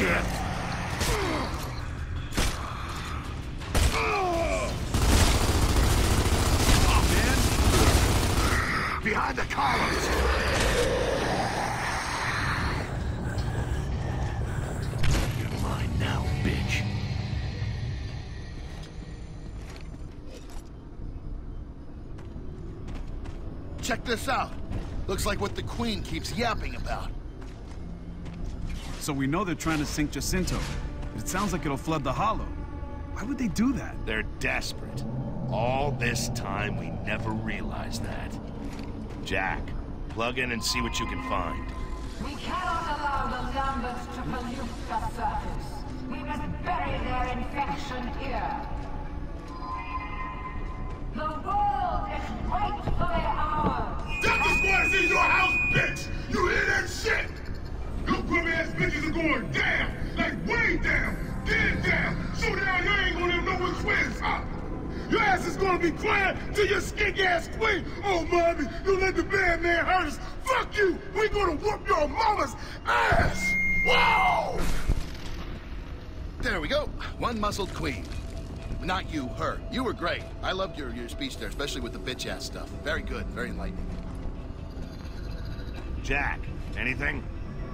shit! Oh, man! Behind the columns! You're mine now, bitch. Check this out. Looks like what the Queen keeps yapping about. So we know they're trying to sink Jacinto. It sounds like it'll flood the Hollow. Why would they do that? They're desperate. All this time, we never realized that. Jack, plug in and see what you can find. We cannot allow the Lamberts to pollute the surface. We must bury their infection here. The world is rightfully ours. Delta Squad is in your house, bitch! You hear that shit? Those grubby-ass bitches are going down! Like way down! Dead down! So down you ain't gonna even know which way is up! Your ass is gonna be crying to your skink-ass queen! Oh, mommy, you let the bad man hurt us! Fuck you! We gonna whoop your mama's ass! Whoa! There we go. One muscled queen. Not you, her. You were great. I loved your speech there, especially with the bitch-ass stuff. Very good, very enlightening. Jack, anything?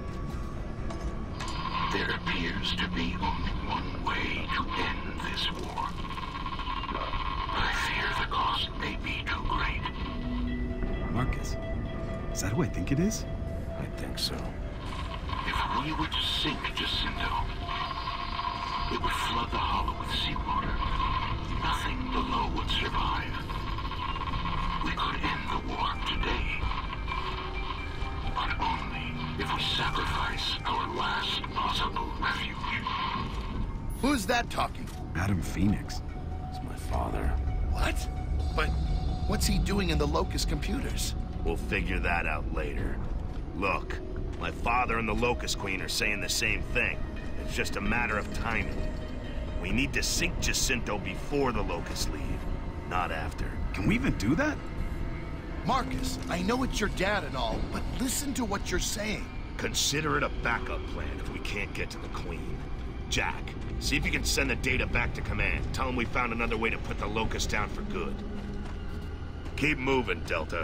There appears to be only one way to end this war. I fear the cost may be too great. Marcus, is that who I think it is? I think so. If we were to sink Jacinto, it would flood the Hollow with seawater. Nothing below would survive. We could end the war today. But only if we sacrifice our last possible refuge. Who's that talking? Adam Phoenix. It's my father. What? But what's he doing in the Locust computers? We'll figure that out later. Look, my father and the Locust Queen are saying the same thing. It's just a matter of timing. We need to sink Jacinto before the Locusts leave, not after. Can we even do that? Marcus, I know it's your dad and all, but listen to what you're saying. Consider it a backup plan if we can't get to the Queen. Jack, see if you can send the data back to command. Tell them we found another way to put the Locusts down for good. Keep moving, Delta.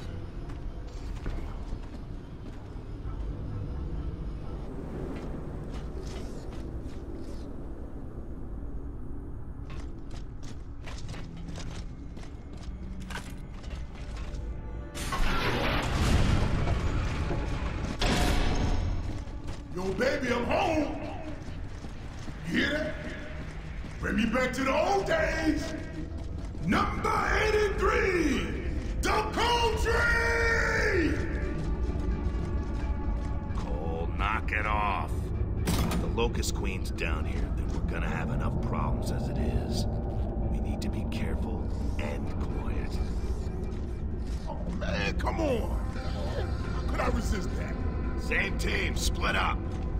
Yo, baby, I'm home! You hear that? Bring me back to the old days! Number 83! The Country! Cole, knock it off. If the Locust Queen's down here, then we're gonna have enough problems as it is. We need to be careful and quiet. Oh, man, come on! How could I resist that? Same team, split up.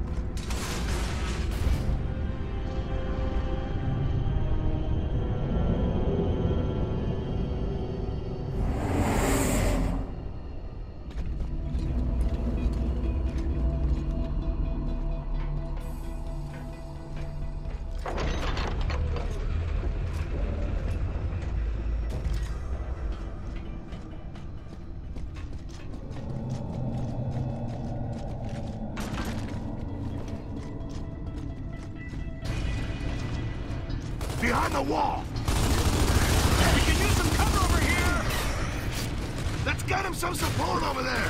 Behind the wall! We can use some cover over here! Let's get him some support over there!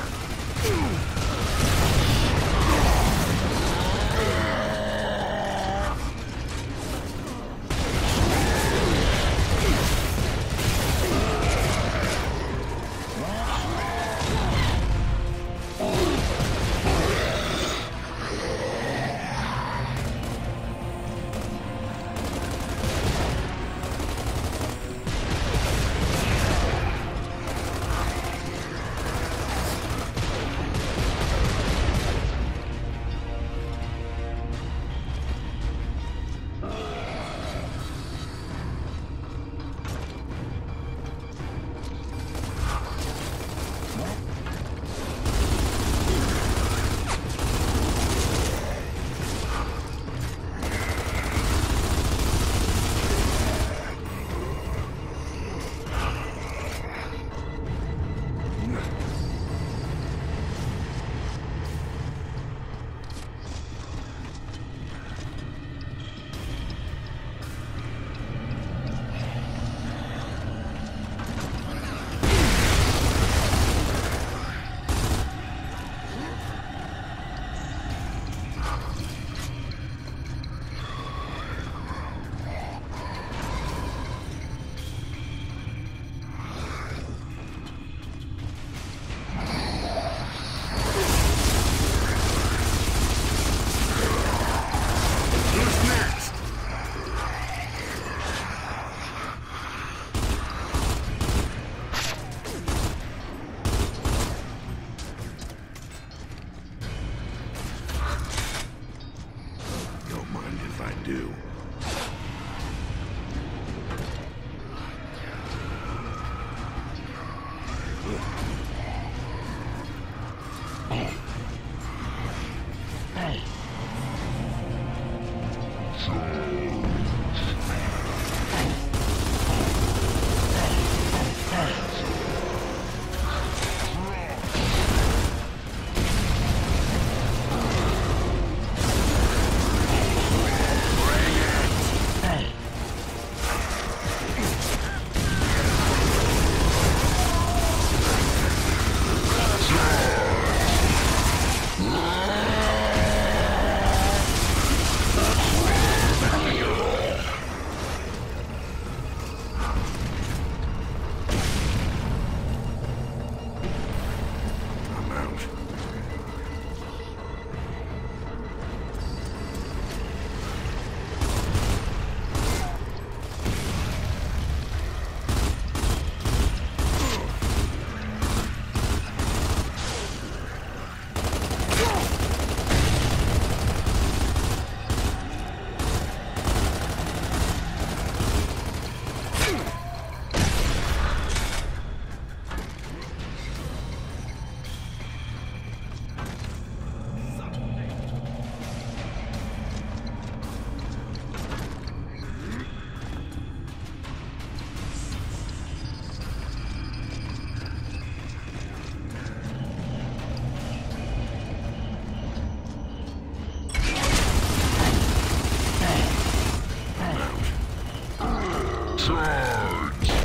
Charge!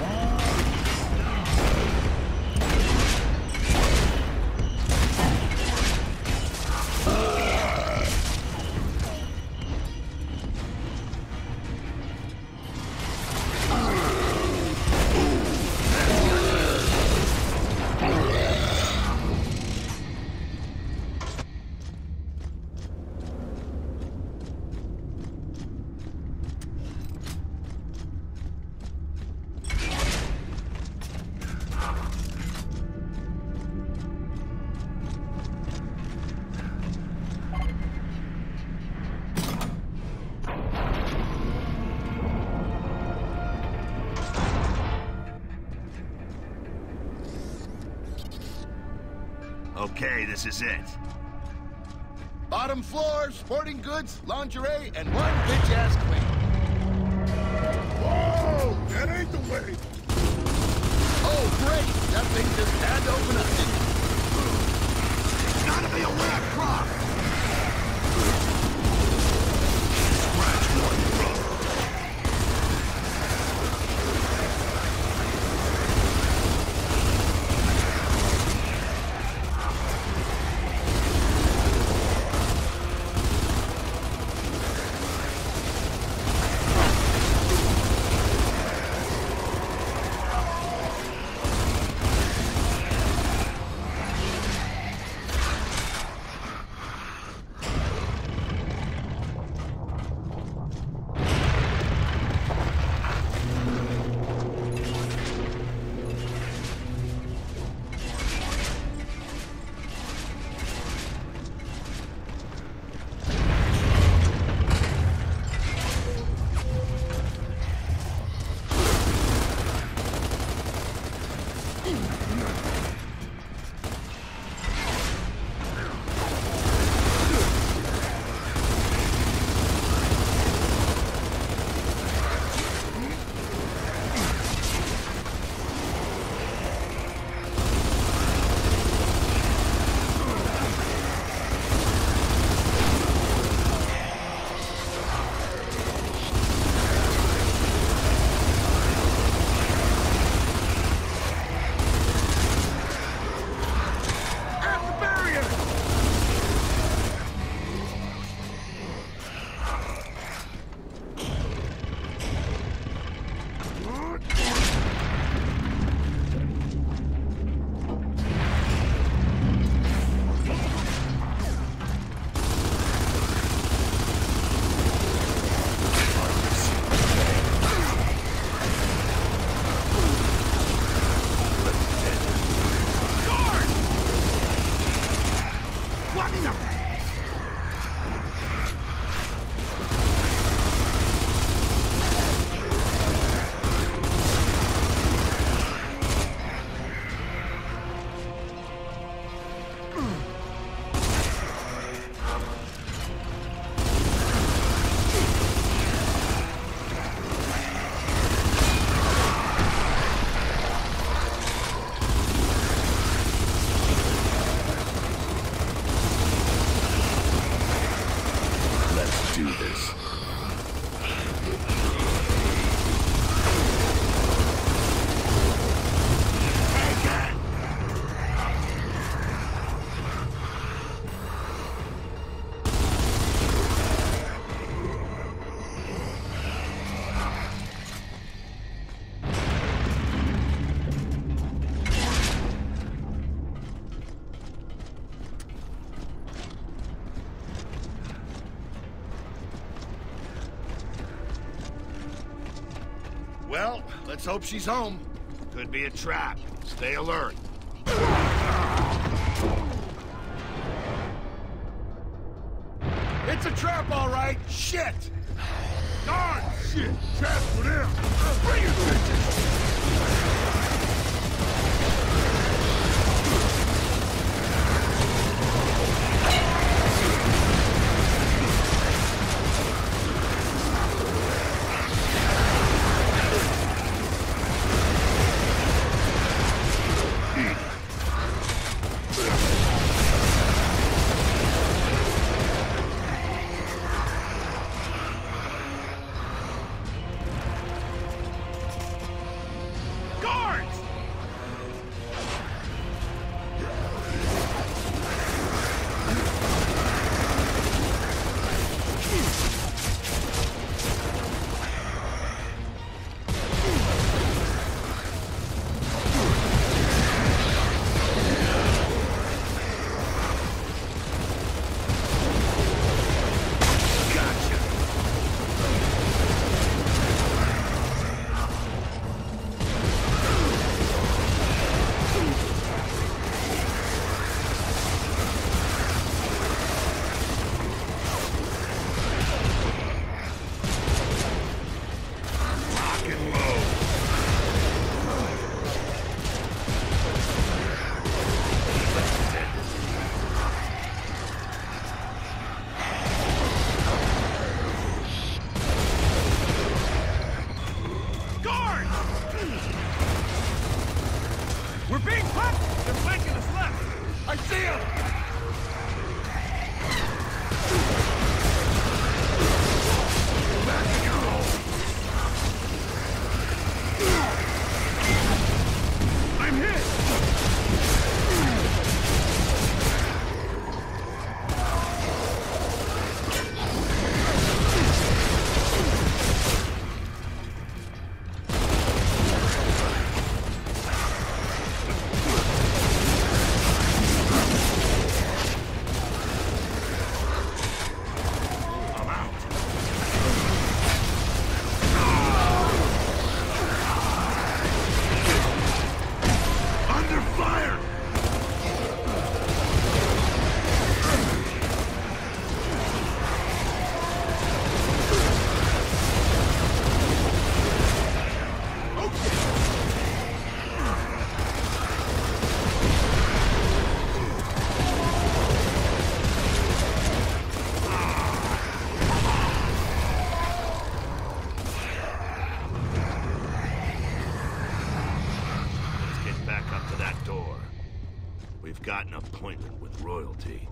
Okay, this is it. Bottom floor, sporting goods, lingerie, and one bitch-ass queen. Whoa! That ain't the way! Oh, great! That thing just had to open up, didn't it? It's gotta be a wet crock! Well, let's hope she's home. Could be a trap. Stay alert. It's a trap, all right. Shit! God, shit! Trap for them! Bring it, bitches! Charge! We're being flanked! They're flanking us left! I see them! I'm hit! Got an appointment with royalty.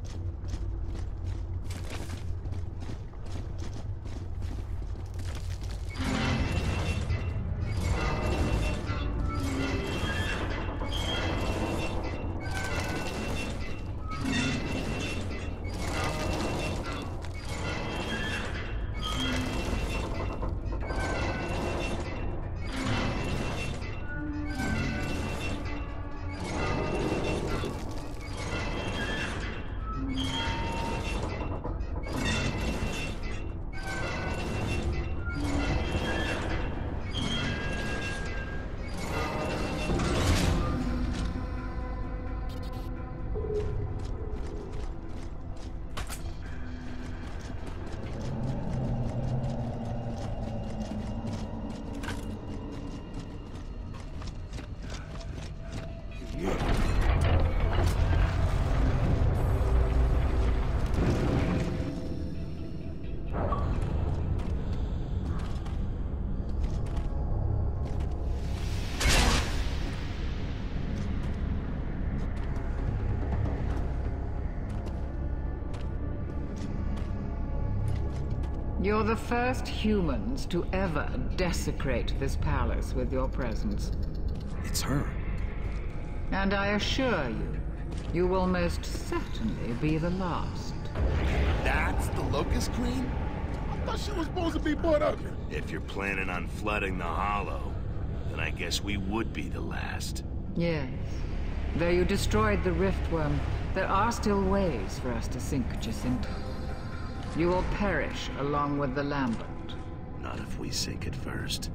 You're the first humans to ever desecrate this palace with your presence. It's her. And I assure you, you will most certainly be the last. That's the Locust Queen? I thought she was supposed to be born ugly. If you're planning on flooding the Hollow, then I guess we would be the last. Yes. Though you destroyed the Riftworm, there are still ways for us to sink Jacinto. You will perish along with the Lambent. Not if we sink it first.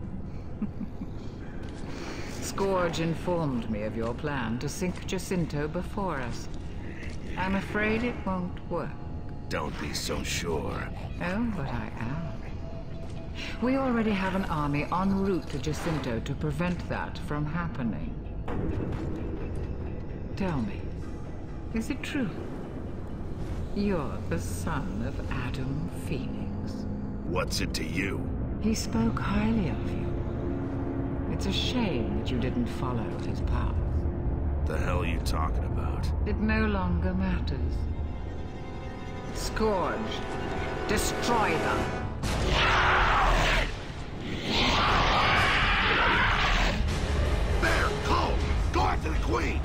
Scourge informed me of your plan to sink Jacinto before us. I'm afraid it won't work. Don't be so sure. Oh, but I am. We already have an army en route to Jacinto to prevent that from happening. Tell me, is it true? You're the son of Adam Phoenix. What's it to you? He spoke highly of you. It's a shame that you didn't follow his path. The hell are you talking about? It no longer matters. Scourge, destroy them. There, go! Go after the Queen!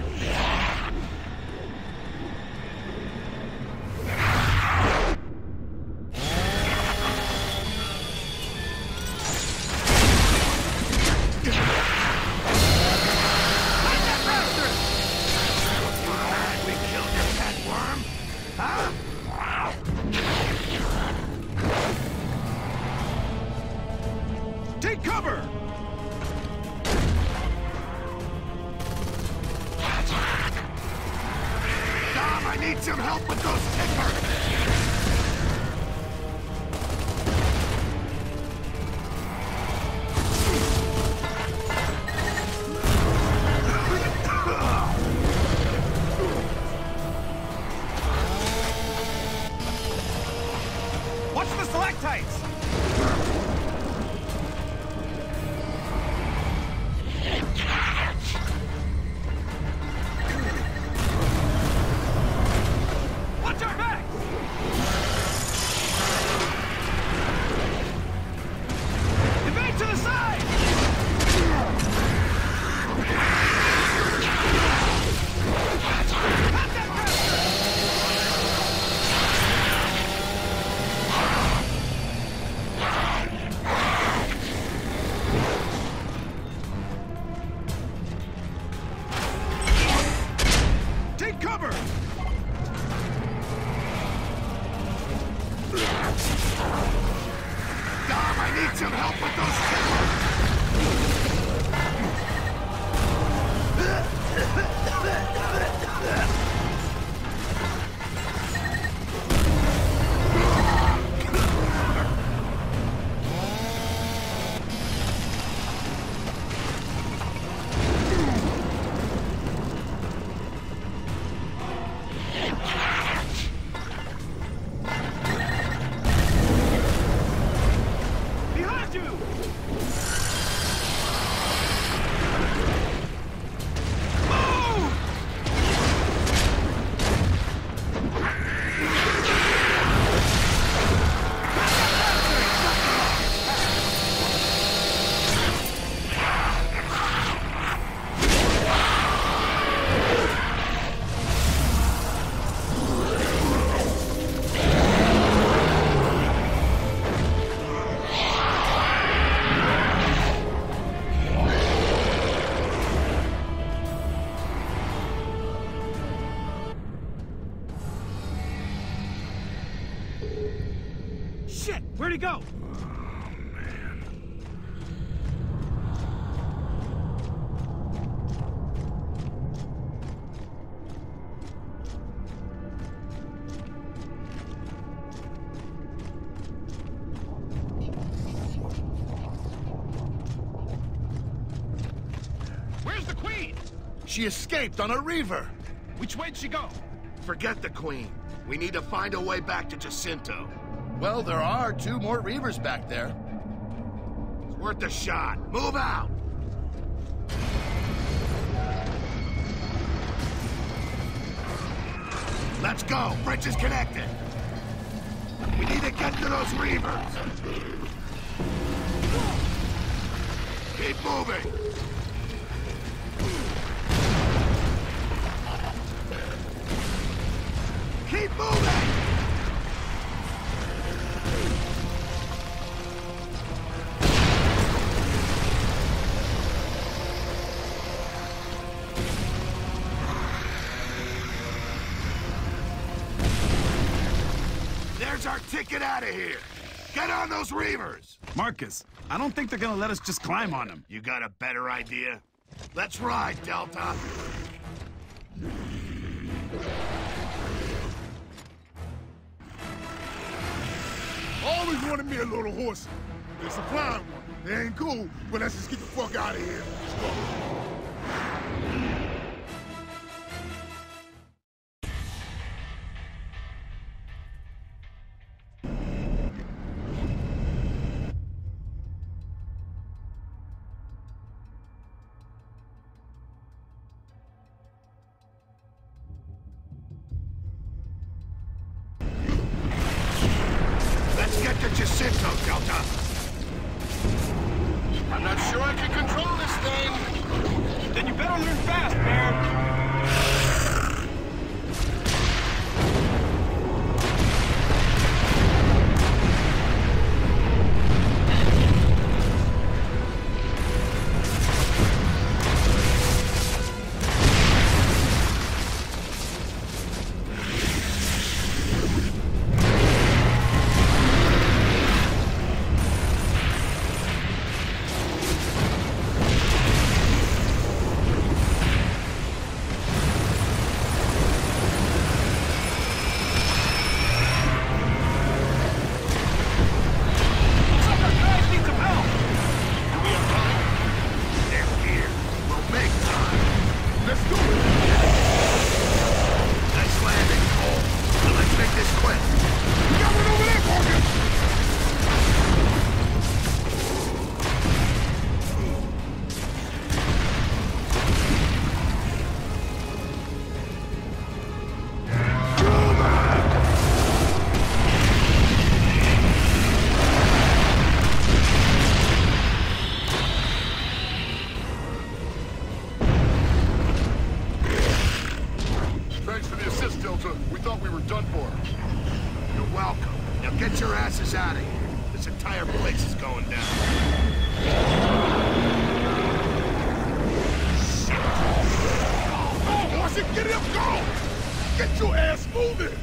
Take cover! Dom, I need some help with those timbers! Watch the stalactites! need some help with those Shit! Where'd he go? Where's the Queen? She escaped on a Reaver. Which way'd she go? Forget the Queen. We need to find a way back to Jacinto. Well, there are 2 more Reavers back there. It's worth a shot. Move out! Let's go. Bridge is connected. We need to get to those Reavers. Keep moving. Keep moving! There's our ticket out of here. Get on those Reavers. Marcus, I don't think they're gonna let us just climb on them. You got a better idea? Let's ride, Delta. Always wanted me a little horse. It's a flying one. They ain't cool, but let's just get the fuck out of here. Let's get to Jacinto, Delta. I'm not sure I can control this thing. Then you better learn fast, man. We thought we were done for. You're welcome. Now get your asses out of here. This entire place is going down. Go, horse, and get him, go! Get your ass moving!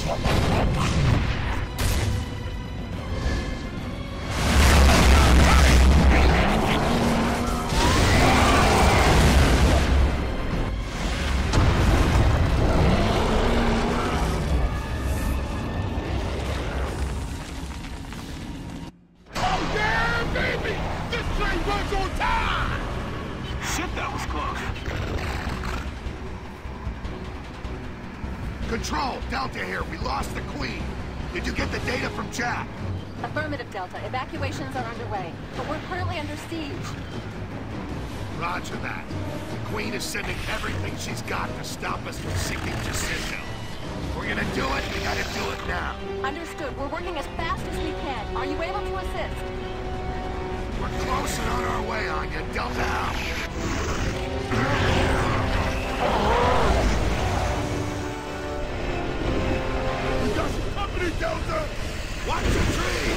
Control, Delta here. We lost the Queen. Did you get the data from Jack? Affirmative, Delta. Evacuations are underway, but we're currently under siege. Roger that. The Queen is sending everything she's got to stop us from sinking Jacinto. If we're gonna do it, we gotta do it now. Understood. We're working as fast as we can. Are you able to assist? We're close and on our way, Anya. Delta out. We got some company, Delta! Watch the tree!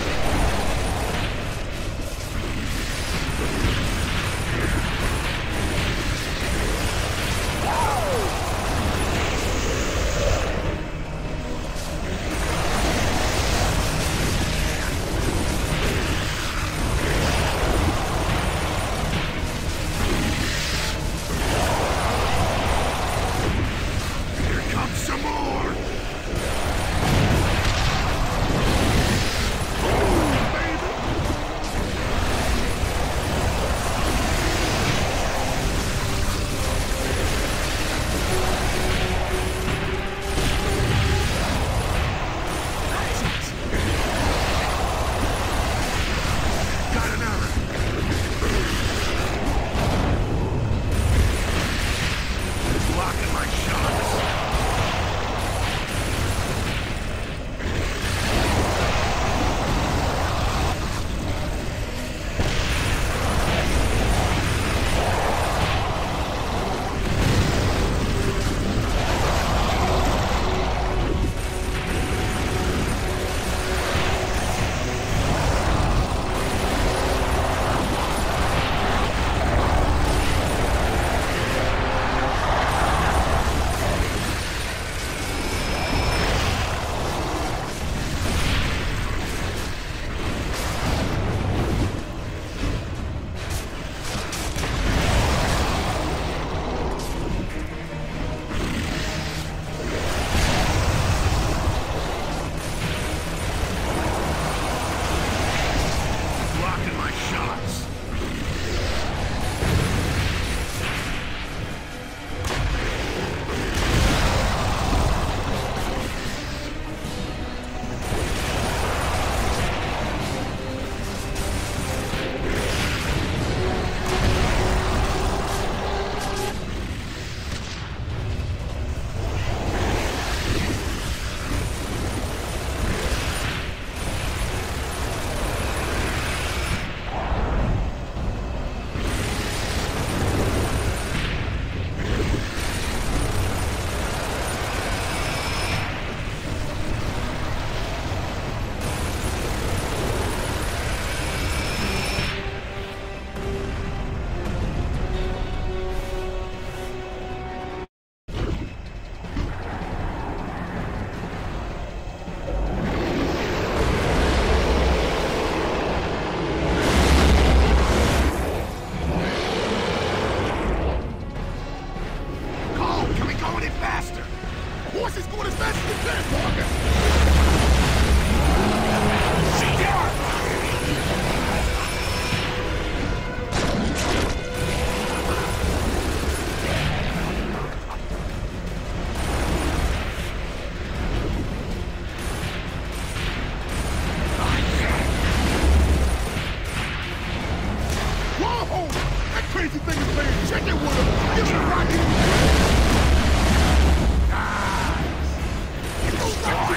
crazy thing is playing chicken with him. Give me a rocket. Nice.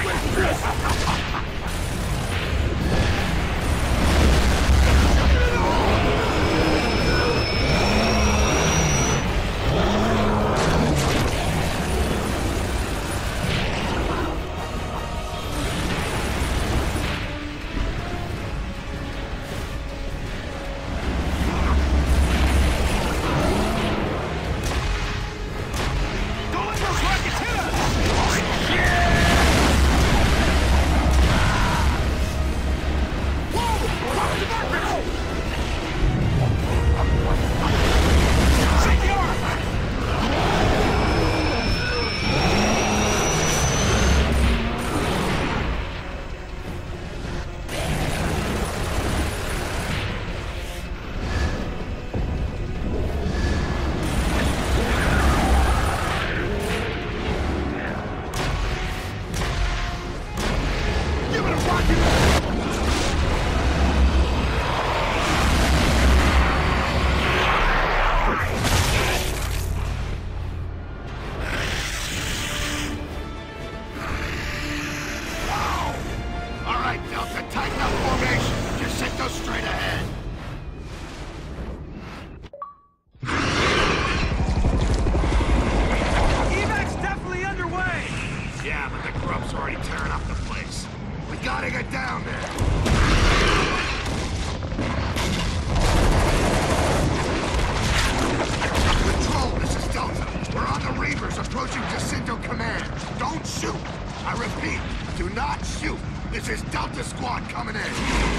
This is Delta Squad coming in!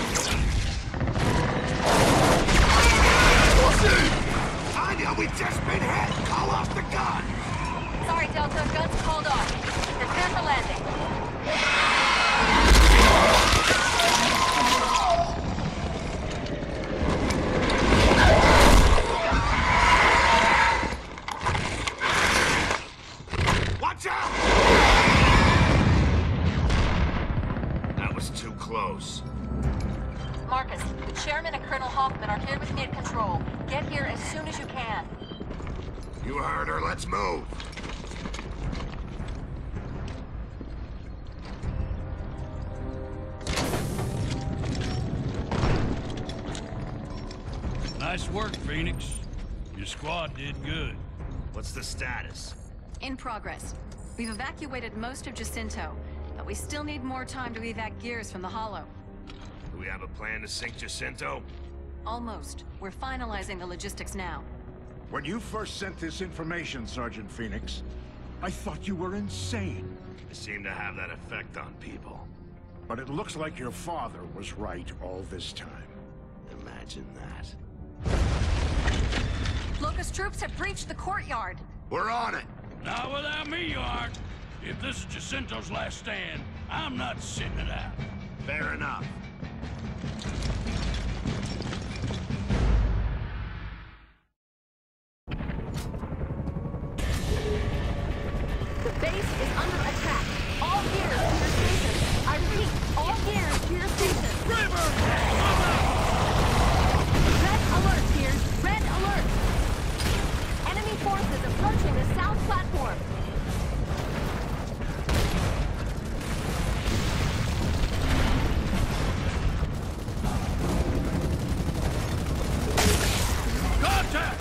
Tanya, we just been hit! Call off the gun! Sorry, Delta. Guns called off. Prepare for landing. Watch out! That was too close. Marcus, the chairman and Colonel Hoffman are here with me at control. Get here as soon as you can. You heard her, let's move! Nice work, Phoenix. Your squad did good. What's the status? In progress. We've evacuated most of Jacinto, but we still need more time to evac gears from the Hollow. Do we have a plan to sink Jacinto? Almost. We're finalizing the logistics now. When you first sent this information, Sergeant Phoenix, I thought you were insane. I seem to have that effect on people. But it looks like your father was right all this time. Imagine that. Locust troops have breached the courtyard. We're on it! Not without me, you aren't. If this is Jacinto's last stand, I'm not sitting it out. Fair enough. The base is under attack. All gears to your stations. I repeat, all gears to your stations. Red alert, gears. Red alert. Enemy forces approaching the south platform. Contact!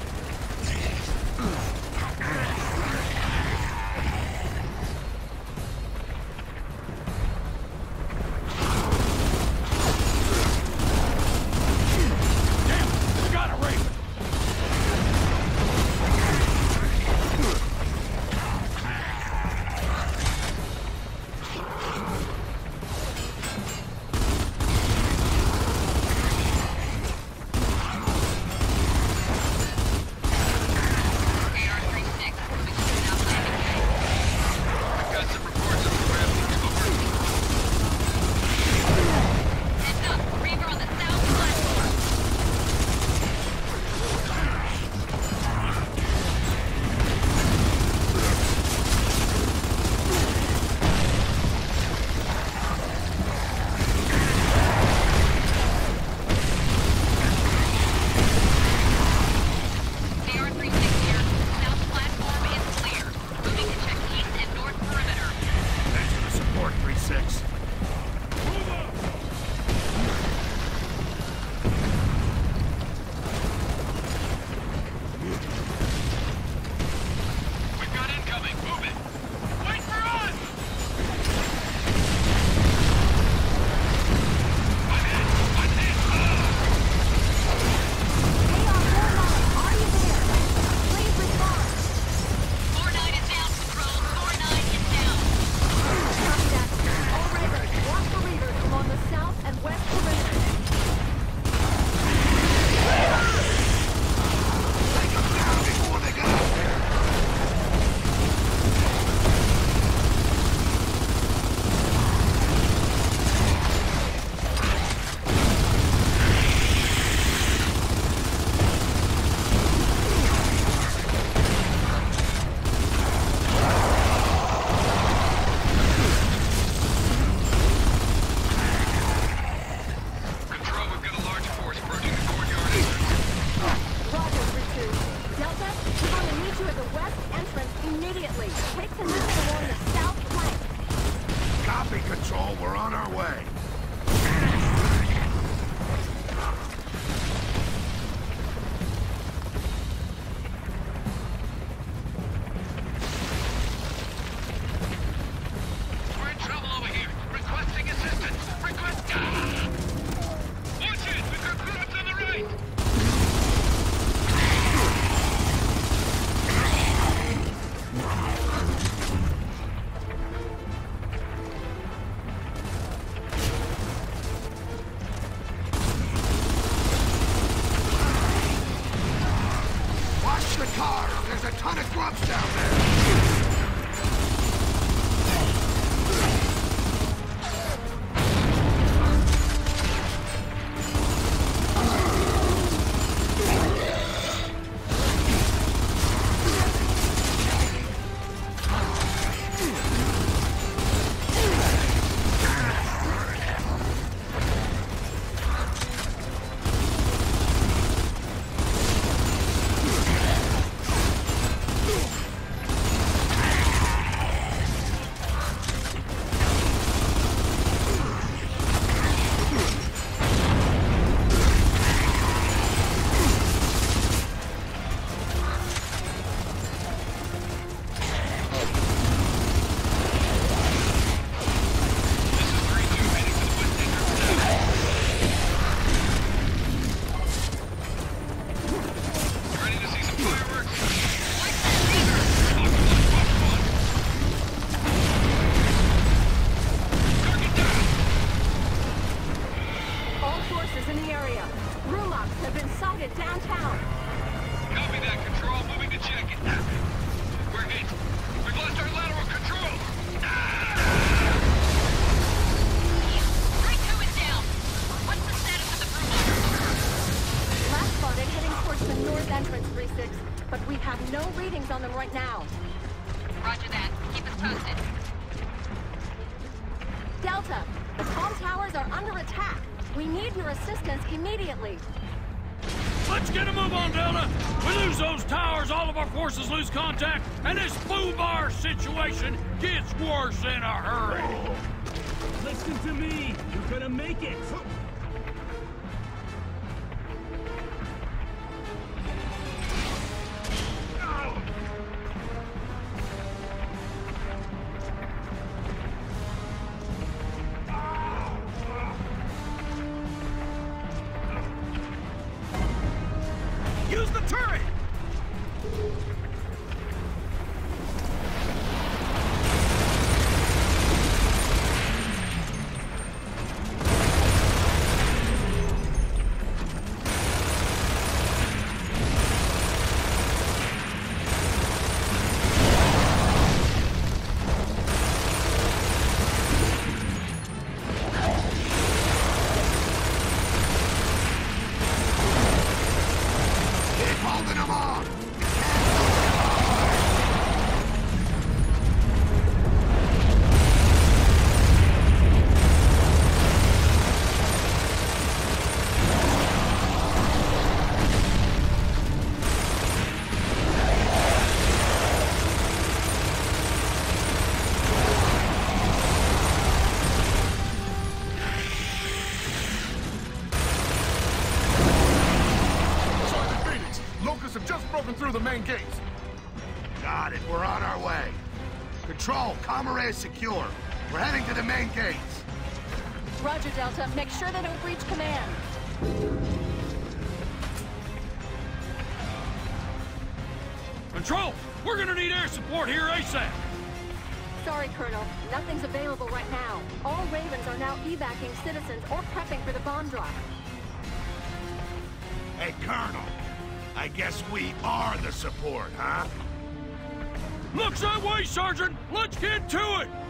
right now. Roger that. Keep us posted. Delta, the comm towers are under attack. We need your assistance immediately. Let's get a move on, Delta. We lose those towers, all of our forces lose contact, and this foobar situation gets worse in a hurry. Listen to me. You're gonna make it. Use the turret! Have just broken through the main gates. Got it. We're on our way. Control, Comrade is secure. We're heading to the main gates. Roger, Delta. Make sure they don't breach command. Control, we're gonna need air support here ASAP. Sorry, Colonel. Nothing's available right now. All Ravens are now evacuating citizens or prepping for the bomb drop. Hey, Colonel. I guess we are the support, huh? Looks that way, Sergeant. Let's get to it.